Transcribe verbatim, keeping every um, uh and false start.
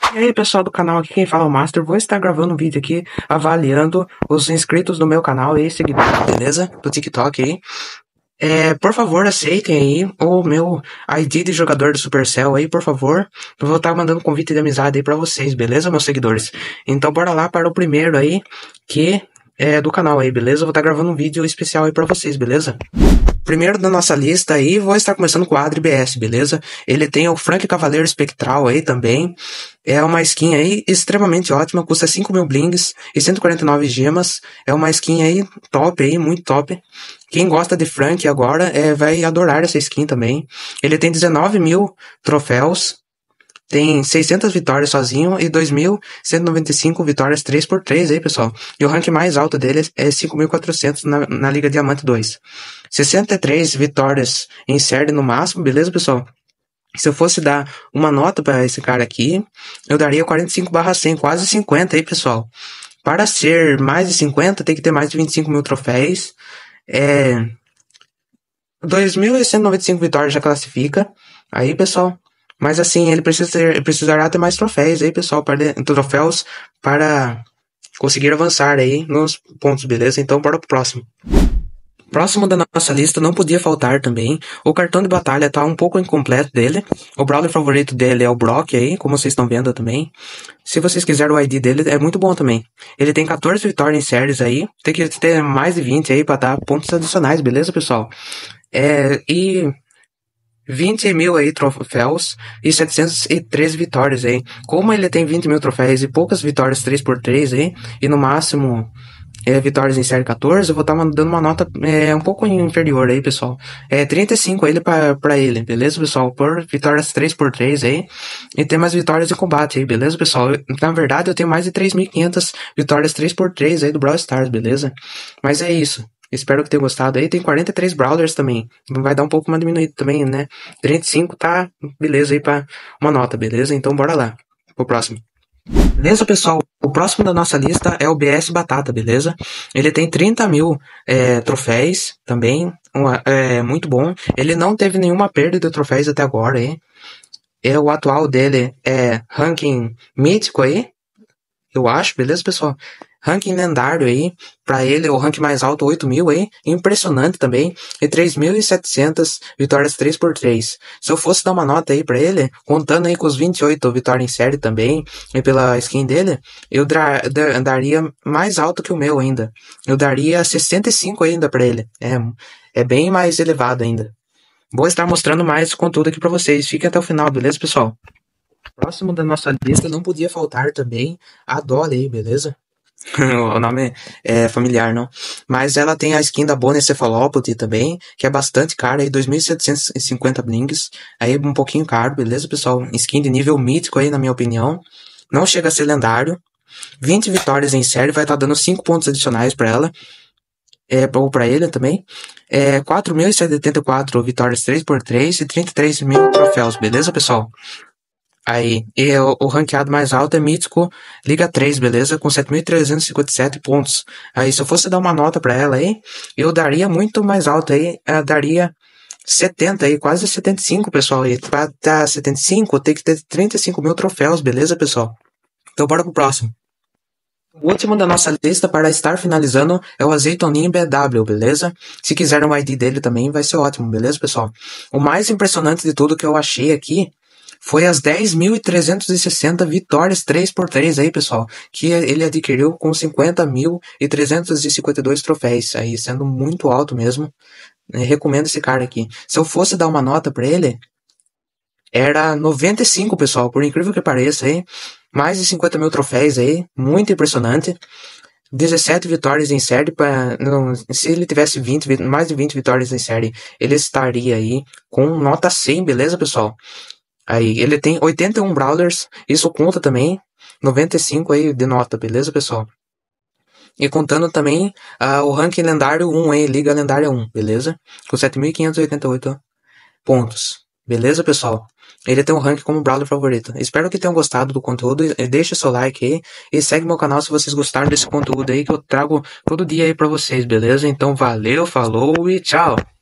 E aí, pessoal do canal, aqui quem fala é o Master. Vou estar gravando um vídeo aqui avaliando os inscritos do meu canal e seguidores, beleza? Do TikTok aí. É, por favor, aceitem aí o meu I D de jogador do Supercell aí, por favor. Eu vou estar mandando convite de amizade aí pra vocês, beleza, meus seguidores? Então bora lá para o primeiro aí, que é do canal aí, beleza? Eu vou estar gravando um vídeo especial aí pra vocês, beleza? Primeiro da nossa lista aí, vou estar começando com o Adri B S, beleza? Ele tem o Frank Cavaleiro Espectral aí também. É uma skin aí extremamente ótima, custa cinco mil blings e cento e quarenta e nove gemas. É uma skin aí top aí, muito top. Quem gosta de Frank agora é, vai adorar essa skin também. Ele tem dezenove mil troféus. Tem seiscentas vitórias sozinho e dois mil cento e noventa e cinco vitórias três por três aí, pessoal. E o rank mais alto dele é cinco mil e quatrocentos na, na Liga Diamante dois. sessenta e três vitórias em série no máximo, beleza, pessoal? Se eu fosse dar uma nota para esse cara aqui, eu daria quarenta e cinco barra cem, quase cinquenta aí, pessoal. Para ser mais de cinquenta, tem que ter mais de vinte e cinco mil troféus. É... dois mil cento e noventa e cinco vitórias já classifica. Aí, pessoal... Mas assim, ele precisa ter, precisará ter mais troféus aí, pessoal, para, troféus para conseguir avançar aí nos pontos, beleza? Então, bora pro próximo. Próximo da nossa lista, não podia faltar também, o cartão de batalha tá um pouco incompleto dele. O brawler favorito dele é o Brock aí, como vocês estão vendo também. Se vocês quiserem o I D dele, é muito bom também. Ele tem quatorze vitórias em séries aí, tem que ter mais de vinte aí para dar pontos adicionais, beleza, pessoal? É, e... vinte mil aí troféus e setecentas e treze vitórias aí. Como ele tem vinte mil troféus e poucas vitórias três por três aí, e no máximo é, vitórias em série quatorze, eu vou estar tá dando uma nota é, um pouco inferior aí, pessoal. É trinta e cinco ele pra, pra ele, beleza, pessoal? Por vitórias três por três aí, e tem mais vitórias de combate aí, beleza, pessoal? Eu, na verdade, eu tenho mais de três mil e quinhentas vitórias três por três aí do Brawl Stars, beleza? Mas é isso. Espero que tenham gostado aí. Tem quarenta e três Brawlers também. Vai dar um pouco uma diminuída também, né? trinta e cinco tá beleza aí pra uma nota, beleza? Então bora lá. Pro próximo. Beleza, pessoal? O próximo da nossa lista é o B S Batata, beleza? Ele tem trinta mil é, troféus também. É muito bom. Ele não teve nenhuma perda de troféus até agora, hein? É, o atual dele é ranking mítico aí. Eu acho, beleza, pessoal? Ranking lendário aí, pra ele o ranking mais alto oito mil aí, impressionante também, e três mil e setecentas vitórias três por três. Se eu fosse dar uma nota aí pra ele, contando aí com os vinte e oito vitórias em série também, e pela skin dele, eu dra- da- daria mais alto que o meu ainda. Eu daria sessenta e cinco ainda pra ele. É, é bem mais elevado ainda. Vou estar mostrando mais conteúdo aqui pra vocês. Fiquem até o final, beleza, pessoal? Próximo da nossa lista não podia faltar também a Dolly aí, beleza? O nome é familiar, não? Mas ela tem a skin da Bonnie Cephalopode também, que é bastante cara, aí dois mil setecentos e cinquenta blings, aí um pouquinho caro, beleza, pessoal? Skin de nível mítico aí, na minha opinião. Não chega a ser lendário. vinte vitórias em série, vai estar tá dando cinco pontos adicionais pra ela. É, ou pra ele também. É, quatro mil e setenta e quatro vitórias três por três e trinta e três mil troféus, beleza, pessoal? Aí, e o, o ranqueado mais alto é Mítico Liga três, beleza? Com sete mil trezentos e cinquenta e sete pontos. Aí, se eu fosse dar uma nota pra ela aí, eu daria muito mais alto aí, eu daria setenta aí, quase setenta e cinco, pessoal. E pra dar setenta e cinco, tem que ter trinta e cinco mil troféus, beleza, pessoal? Então, bora pro próximo. O último da nossa lista para estar finalizando é o Azeitoninho B W, beleza? Se quiserem o I D dele também, vai ser ótimo, beleza, pessoal? O mais impressionante de tudo que eu achei aqui foi as dez mil trezentos e sessenta vitórias três por três aí, pessoal, que ele adquiriu com cinquenta mil trezentos e cinquenta e dois troféus, aí sendo muito alto mesmo. Eu recomendo esse cara aqui. Se eu fosse dar uma nota pra ele, era noventa e cinco, pessoal, por incrível que pareça aí. Mais de cinquenta mil troféus aí, muito impressionante. dezessete vitórias em série, pra, não, se ele tivesse vinte, mais de vinte vitórias em série, ele estaria aí com nota cem, beleza, pessoal? Aí, ele tem oitenta e um Brawlers, isso conta também, noventa e cinco aí de nota, beleza, pessoal? E contando também uh, o ranking lendário um aí, Liga Lendária um, beleza? Com sete mil quinhentos e oitenta e oito pontos, beleza, pessoal? Ele tem um ranking como Brawler favorito. Espero que tenham gostado do conteúdo, deixa seu like aí, e segue meu canal se vocês gostaram desse conteúdo aí, que eu trago todo dia aí pra vocês, beleza? Então, valeu, falou e tchau!